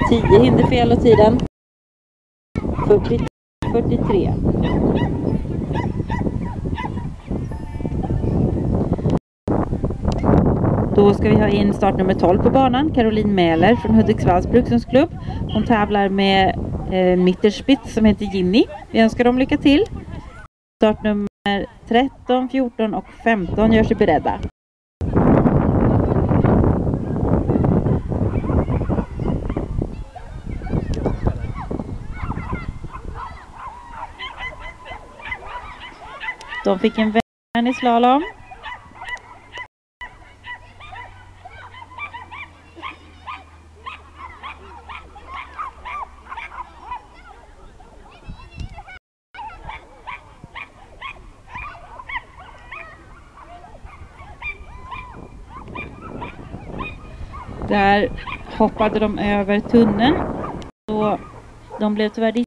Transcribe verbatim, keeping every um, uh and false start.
tio hinderfel och tiden fyrtio fyrtiotre. Då ska vi ha in startnummer tolv på banan, Caroline Mäler från Hudiksvalls brukshundsklubb. Hon tävlar med eh, Mitterspitz som heter Ginny. Vi önskar dem lycka till. Startnummer tretton, fjorton och femton gör sig beredda. De fick en vän i slalom. Där hoppade de över tunneln. Så de blev tyvärr